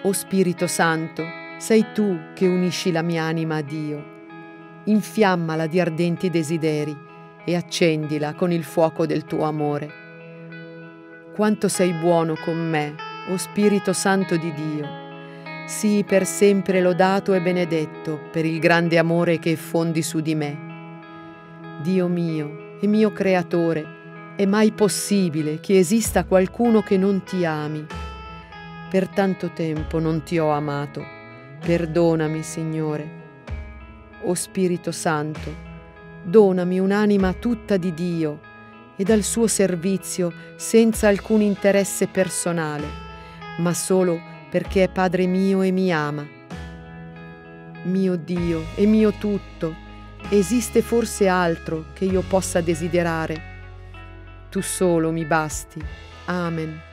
O Spirito Santo, sei tu che unisci la mia anima a Dio. Infiammala di ardenti desideri e accendila con il fuoco del tuo amore. Quanto sei buono con me, o Spirito Santo di Dio. Sii per sempre lodato e benedetto per il grande amore che effondi su di me. Dio mio e mio Creatore, è mai possibile che esista qualcuno che non ti ami? Per tanto tempo non ti ho amato. Perdonami, Signore. O Spirito Santo, donami un'anima tutta di Dio e al suo servizio senza alcun interesse personale, ma solo perché è Padre mio e mi ama. Mio Dio e mio tutto, esiste forse altro che io possa desiderare? Tu solo mi basti. Amen.